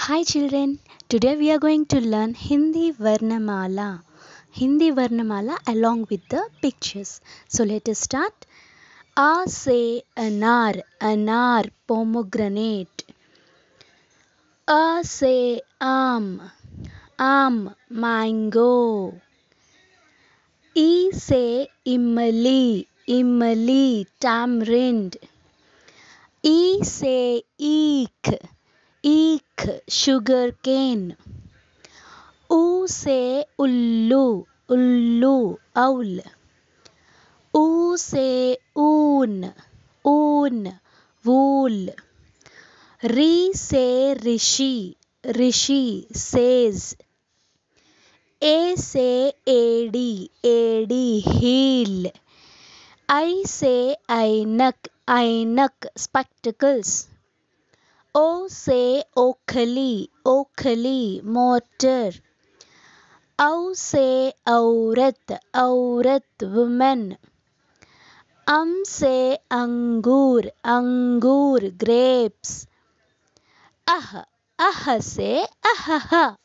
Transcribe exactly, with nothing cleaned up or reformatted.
Hi children, today we are going to learn Hindi Varnamala. Hindi Varnamala along with the pictures. So let us start. A say anar, anar pomegranate. A say am, am mango. E say imali, imali tamarind. E say eek, eek sugar cane. U से उल्लू उल्लू owl. ऊ से ऊन ऊन wool. री से ऋषि ऋषि says. ए से एड़ी एड़ी heel. आई से ऐनक ऐनक spectacles. ओ से ओखली ओखली motor. औ से औरत औरत woman. अम से अंगूर अंगूर grapes. अह अह से अहह